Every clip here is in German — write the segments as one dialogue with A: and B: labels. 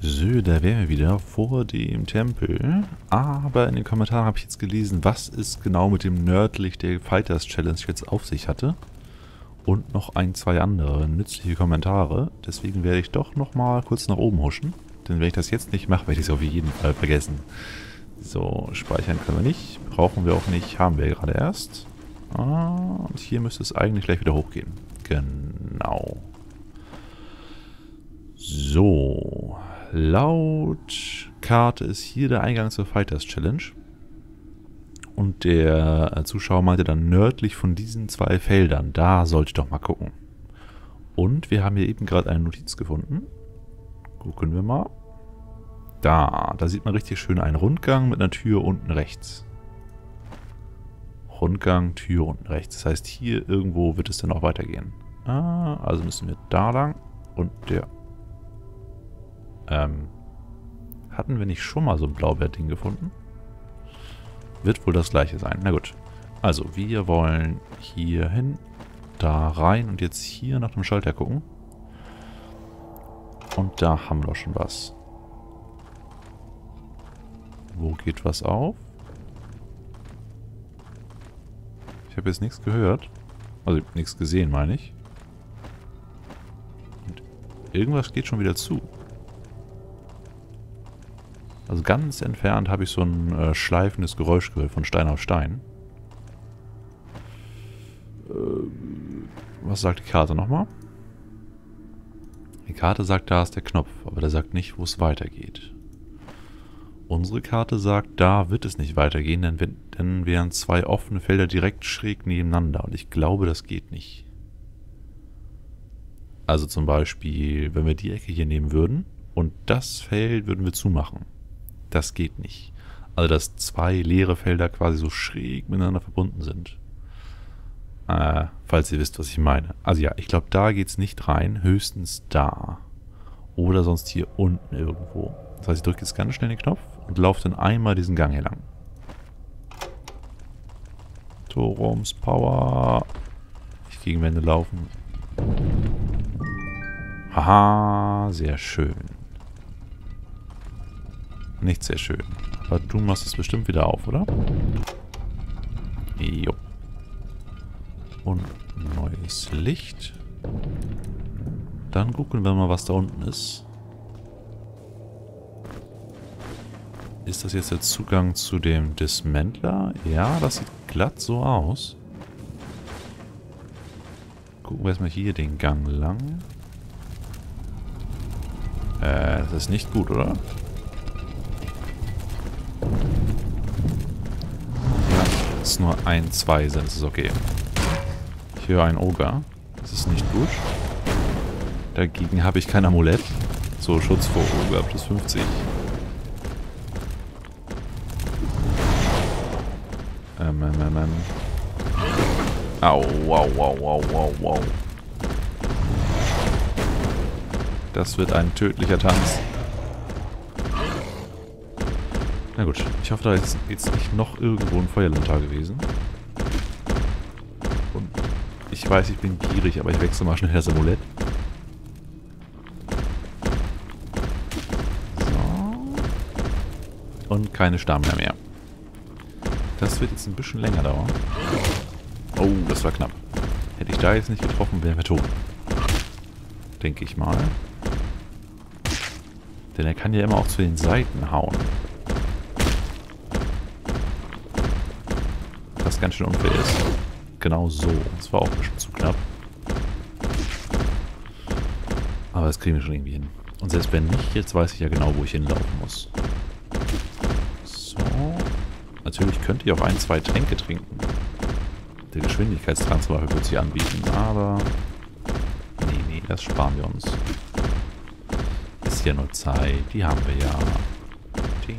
A: So, da wären wir wieder vor dem Tempel. Aber in den Kommentaren habe ich jetzt gelesen, was es genau mit dem nördlich der Fighters Challenge jetzt auf sich hatte. Und noch ein, zwei andere nützliche Kommentare. Deswegen werde ich doch nochmal kurz nach oben huschen. Denn wenn ich das jetzt nicht mache, werde ich es auf jeden Fall vergessen. So, speichern können wir nicht. Brauchen wir auch nicht. Haben wir gerade erst. Und hier müsste es eigentlich gleich wieder hochgehen. Genau. So. Laut Karte ist hier der Eingang zur Fighters Challenge. Und der Zuschauer meinte dann nördlich von diesen zwei Feldern. Da sollte ich doch mal gucken. Und wir haben hier eben gerade eine Notiz gefunden. Gucken wir mal. Da sieht man richtig schön einen Rundgang mit einer Tür unten rechts. Rundgang, Tür unten rechts. Das heißt, hier irgendwo wird es dann auch weitergehen. Also müssen wir da lang. Und der... hatten wir nicht schon mal so ein Blaubeerding gefunden? Wird wohl das gleiche sein. Na gut. Also, wir wollen hier hin, da rein und jetzt hier nach dem Schalter gucken. Und da haben wir doch schon was. Wo geht was auf? Ich habe jetzt nichts gehört. Also nichts gesehen, meine ich. Und irgendwas geht schon wieder zu. Also ganz entfernt habe ich so ein schleifendes Geräusch gehört von Stein auf Stein. Was sagt die Karte nochmal? Die Karte sagt, da ist der Knopf, aber der sagt nicht, wo es weitergeht. Unsere Karte sagt, da wird es nicht weitergehen, denn wären zwei offene Felder direkt schräg nebeneinander und ich glaube, das geht nicht. Also zum Beispiel, wenn wir die Ecke hier nehmen würden und das Feld würden wir zumachen. Das geht nicht. Also, dass zwei leere Felder quasi so schräg miteinander verbunden sind. Falls ihr wisst, was ich meine. Also ja, ich glaube, da geht es nicht rein. Höchstens da. Oder sonst hier unten irgendwo. Das heißt, ich drücke jetzt ganz schnell den Knopf und laufe dann einmal diesen Gang hier lang. Torums Power. Nicht gegen Wände laufen. Haha, sehr schön. Nicht sehr schön. Aber du machst es bestimmt wieder auf, oder? Jo. Und neues Licht. Dann gucken wir mal, was da unten ist. Ist das jetzt der Zugang zu dem Dismantler? Ja, das sieht glatt so aus. Gucken wir erstmal hier den Gang lang. Das ist nicht gut, oder? Es nur ein, zwei sind, das ist okay. Ich höre einen Ogre. Das ist nicht gut. Dagegen habe ich kein Amulett. So, Schutz vor Ogre plus 50. Au, wow, wow, wow, wow, wow. Das wird ein tödlicher Tanz. Na gut, ich hoffe, da ist jetzt nicht noch irgendwo ein Feuerlantar gewesen. Und ich weiß, ich bin gierig, aber ich wechsle mal schnell das Amulett. So. Und keine Stamina mehr. Das wird jetzt ein bisschen länger dauern. Oh, das war knapp. Hätte ich da jetzt nicht getroffen, wären wir tot. Denke ich mal. Denn er kann ja immer auch zu den Seiten hauen. Was ganz schön unfair ist. Genau so. Das war auch ein bisschen zu knapp. Aber das kriegen wir schon irgendwie hin. Und selbst wenn nicht, jetzt weiß ich ja genau, wo ich hinlaufen muss. So. Natürlich könnte ich auch ein, zwei Tränke trinken. Der Geschwindigkeitstransfer wird sich anbieten, aber... Nee, das sparen wir uns. Ist ja nur Zeit. Die haben wir ja. Ding.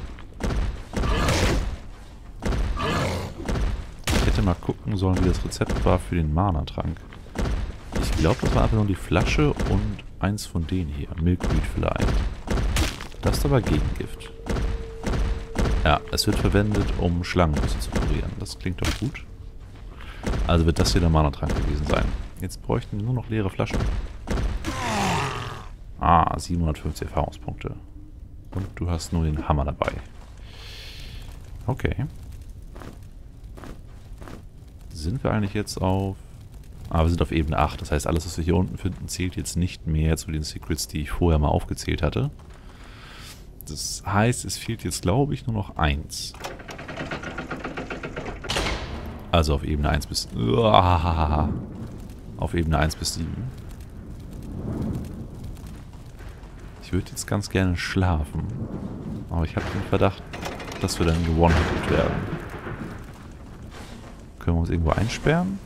A: Mal gucken sollen, wie das Rezept war für den Mana-Trank. Ich glaube, das war einfach nur die Flasche und eins von denen hier. Milkweed vielleicht. Das ist aber Gegengift. Ja, es wird verwendet, um Schlangenbisse zu purieren. Das klingt doch gut. Also wird das hier der Mana-Trank gewesen sein. Jetzt bräuchten wir nur noch leere Flaschen. Ah, 750 Erfahrungspunkte. Und du hast nur den Hammer dabei. Okay. Sind wir eigentlich jetzt auf... Ah, wir sind auf Ebene 8. Das heißt, alles, was wir hier unten finden, zählt jetzt nicht mehr zu den Secrets, die ich vorher mal aufgezählt hatte. Das heißt, es fehlt jetzt, glaube ich, nur noch 1. Also auf Ebene 1 bis... Auf Ebene 1 bis 7. Ich würde jetzt ganz gerne schlafen. Aber ich habe den Verdacht, dass wir dann gewone-hitted werden. Können wir uns irgendwo einsperren?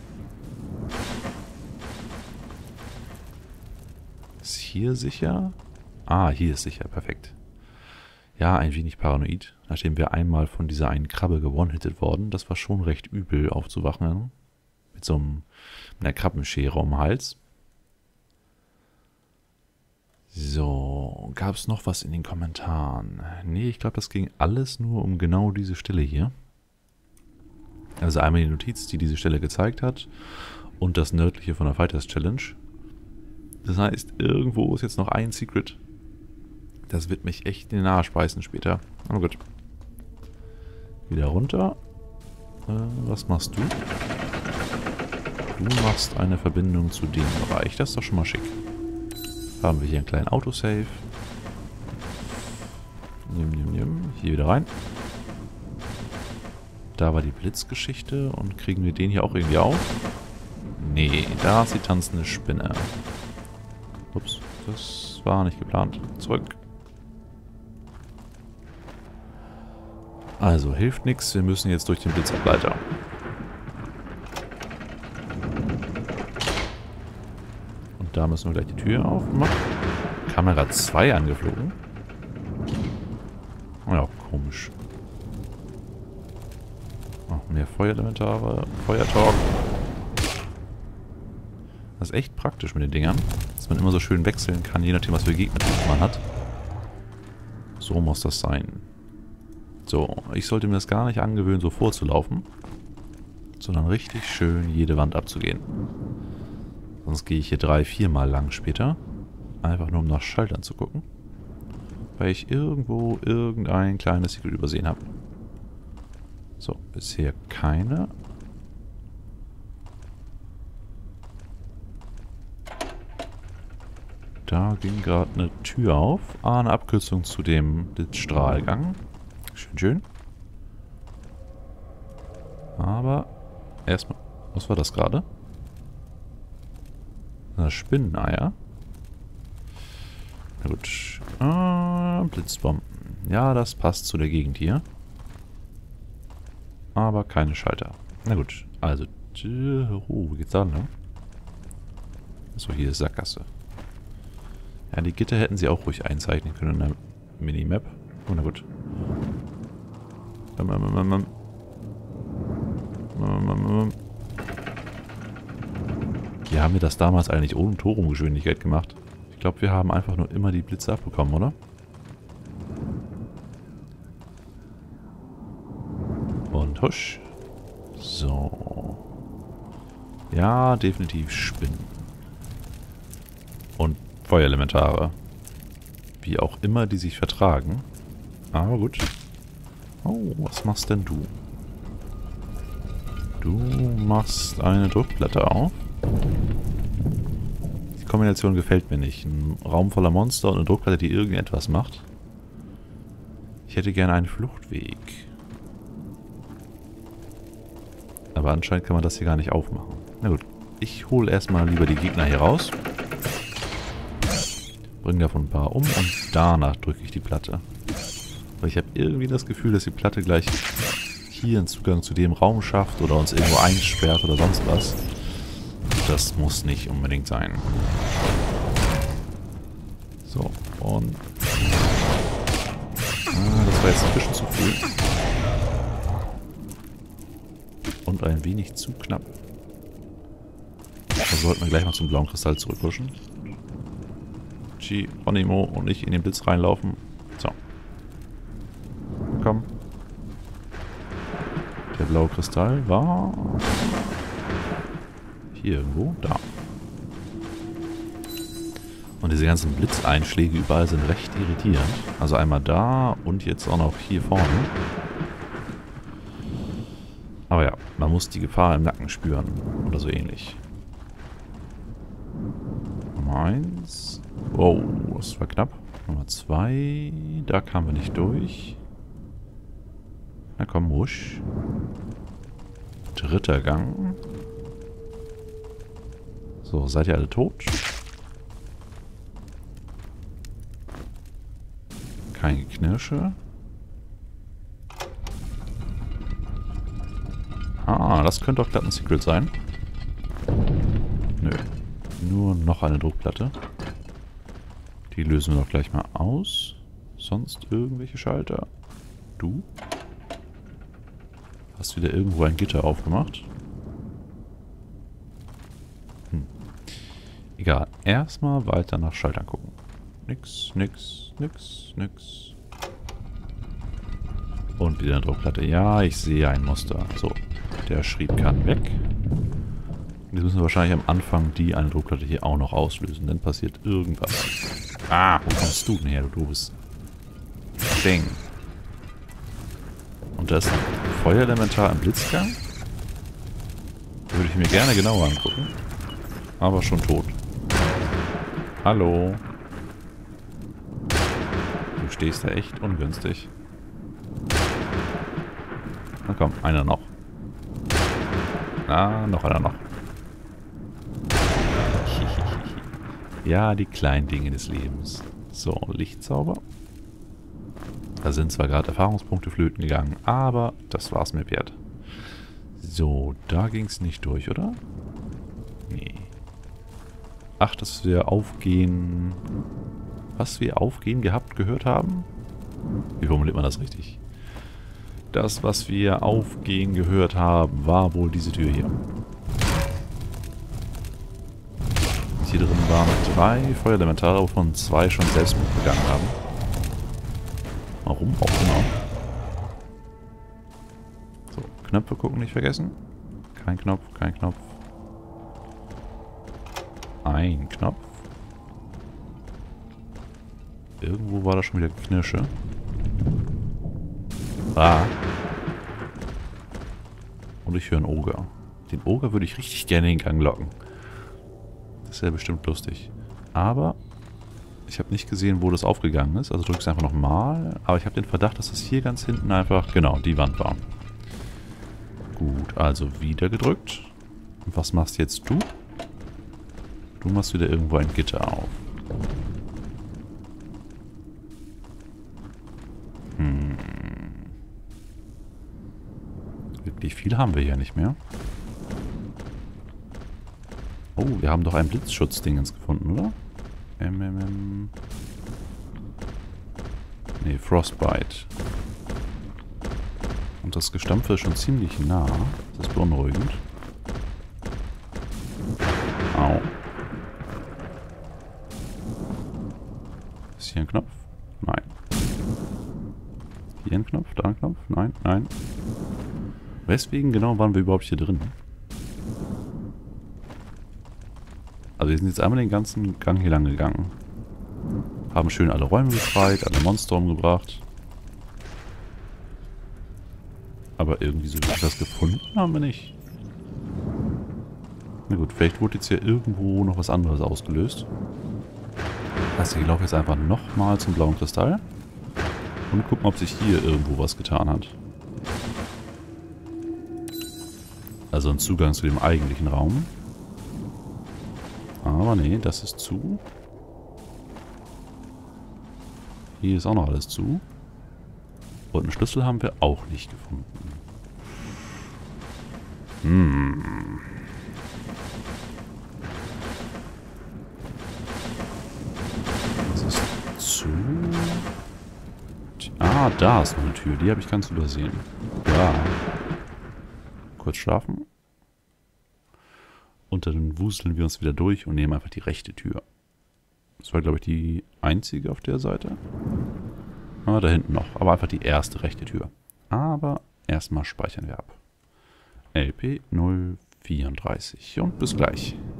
A: Ist hier sicher? Ah, hier ist sicher. Perfekt. Ja, ein wenig paranoid. Nachdem wir einmal von dieser einen Krabbe gewone-hitted worden. Das war schon recht übel aufzuwachen. Mit einer Krabbenschere um den Hals. So, gab es noch was in den Kommentaren? Nee, ich glaube, das ging alles nur um genau diese Stelle hier. Also einmal die Notiz, die diese Stelle gezeigt hat. Und das nördliche von der Fighters Challenge. Das heißt, irgendwo ist jetzt noch ein Secret. Das wird mich echt in den Arsch beißen später. Aber gut. Wieder runter. Was machst du? Du machst eine Verbindung zu dem Bereich. Das ist doch schon mal schick. Haben wir hier einen kleinen Autosave. Hier wieder rein. Da war die Blitzgeschichte. Und kriegen wir den hier auch irgendwie auf? Nee, da ist die tanzende Spinne. Ups, das war nicht geplant. Zurück. Also, hilft nichts. Wir müssen jetzt durch den Blitzableiter. Und da müssen wir gleich die Tür aufmachen. Kamera 2 angeflogen. Ja, komisch. Oh, mehr Feuerelementare. Feuertalk. Das ist echt praktisch mit den Dingern. Dass man immer so schön wechseln kann, je nachdem, was für Gegner man hat. So muss das sein. So, ich sollte mir das gar nicht angewöhnen, so vorzulaufen. Sondern richtig schön jede Wand abzugehen. Sonst gehe ich hier 3-4 Mal lang später. Einfach nur, um nach Schaltern zu gucken. Weil ich irgendwo irgendein kleines Secret übersehen habe. So, bisher keine. Da ging gerade eine Tür auf. Ah, eine Abkürzung zu dem Blitzstrahlgang. Schön, schön. Aber erstmal... Was war das gerade? Na, Spinneneier. Na gut. Blitzbomben. Ja, das passt zu der Gegend hier. Aber keine Schalter. Na gut. Also... Oh, wie geht's da lang? Achso, hier ist Sackgasse. Ja, die Gitter hätten sie auch ruhig einzeichnen können in der Minimap. Oh, na gut. Wie haben wir das damals eigentlich ohne Turmgeschwindigkeit gemacht? Ich glaube, wir haben einfach nur immer die Blitze abbekommen, oder? Und husch. So. Ja, definitiv Spinnen. Und Feuerelementare. Wie auch immer die sich vertragen. Aber gut. Oh, was machst denn du? Du machst eine Druckplatte auf. Die Kombination gefällt mir nicht. Ein Raum voller Monster und eine Druckplatte, die irgendetwas macht. Ich hätte gerne einen Fluchtweg. Aber anscheinend kann man das hier gar nicht aufmachen. Na gut, ich hole erstmal lieber die Gegner hier raus. Bringe davon ein paar um und danach drücke ich die Platte. Weil ich habe irgendwie das Gefühl, dass die Platte gleich hier einen Zugang zu dem Raum schafft oder uns irgendwo einsperrt oder sonst was. Das muss nicht unbedingt sein. So, und... das war jetzt ein bisschen zu viel. Und ein wenig zu knapp. Da sollten wir gleich mal zum blauen Kristall zurückhuschen. Geronimo und nicht in den Blitz reinlaufen. So. Komm. Der blaue Kristall war... hier irgendwo. Da. Und diese ganzen Blitzeinschläge überall sind recht irritierend. Also einmal da und jetzt auch noch hier vorne. Aber ja, man muss die Gefahr im Nacken spüren. Oder so ähnlich. Nummer 1. Wow, das war knapp. Nummer 2. Da kamen wir nicht durch. Na komm, wusch. 3. Gang. So, seid ihr alle tot? Kein Geknirsche. Ah, das könnte doch glatt ein Secret sein. Nö. Nur noch eine Druckplatte. Die lösen wir doch gleich mal aus. Sonst irgendwelche Schalter? Du? Hast wieder irgendwo ein Gitter aufgemacht? Egal. Erstmal weiter nach Schaltern gucken. Nix, nix, nix, nix. Und wieder eine Druckplatte. Ja, ich sehe ein Muster. So, der Schrieb kann weg. Jetzt müssen wir wahrscheinlich am Anfang die eine Druckplatte hier auch noch auslösen. Dann passiert irgendwas. Ah, wo kommst du denn her, du doofes Ding? Und das ist ein Feuerelementar im Blitzgang? Würde ich mir gerne genauer angucken. Aber schon tot. Hallo. Du stehst da echt ungünstig. Na komm, einer noch. Ah, noch einer noch. Ja, die kleinen Dinge des Lebens. So, Lichtzauber. Da sind zwar gerade Erfahrungspunkte flöten gegangen, aber das war's mir wert. So, da ging's nicht durch, oder? Nee. Ach, dass wir aufgehen... Was wir aufgehen gehört haben? Wie formuliert man das richtig? Das, was wir aufgehen gehört haben, war wohl diese Tür hier. Hier drin waren 3 Feuerelementare, wovon 2 schon Selbstmord begangen haben. Warum auch immer. So, Knöpfe gucken nicht vergessen. Kein Knopf, kein Knopf. Ein Knopf. Irgendwo war da schon wieder Knirsche. Ah. Und ich höre einen Oger. Den Oger würde ich richtig gerne in den Gang locken. Das wäre bestimmt lustig. Aber ich habe nicht gesehen, wo das aufgegangen ist. Also drücke es einfach nochmal. Aber ich habe den Verdacht, dass es hier ganz hinten einfach, genau, die Wand war. Gut, also wieder gedrückt. Und was machst jetzt du? Du machst wieder irgendwo ein Gitter auf. Wirklich viel haben wir hier nicht mehr. Oh, wir haben doch ein Blitzschutzdingens gefunden, oder? Ne, Frostbite. Und das Gestampfe ist schon ziemlich nah. Das ist beunruhigend. Au. Ist hier ein Knopf? Nein. Hier ein Knopf? Da ein Knopf? Nein, nein. Weswegen genau waren wir überhaupt hier drin? Also wir sind jetzt einmal den ganzen Gang hier lang gegangen. Haben schön alle Räume befreit, alle Monster umgebracht. Aber irgendwie so wirklich was gefunden haben wir nicht. Na gut, vielleicht wurde jetzt hier irgendwo noch was anderes ausgelöst. Also ich laufe jetzt einfach nochmal zum blauen Kristall. Und gucken, ob sich hier irgendwo was getan hat. Also ein Zugang zu dem eigentlichen Raum. Aber nee, das ist zu. Hier ist auch noch alles zu. Und einen Schlüssel haben wir auch nicht gefunden. Das ist zu. Ah, da ist noch eine Tür. Die habe ich ganz übersehen. Ja. Kurz schlafen. Und dann wuseln wir uns wieder durch und nehmen einfach die rechte Tür. Das war, glaube ich, die einzige auf der Seite. Ah, da hinten noch. Aber einfach die erste rechte Tür. Aber erstmal speichern wir ab. LP 034 und bis gleich.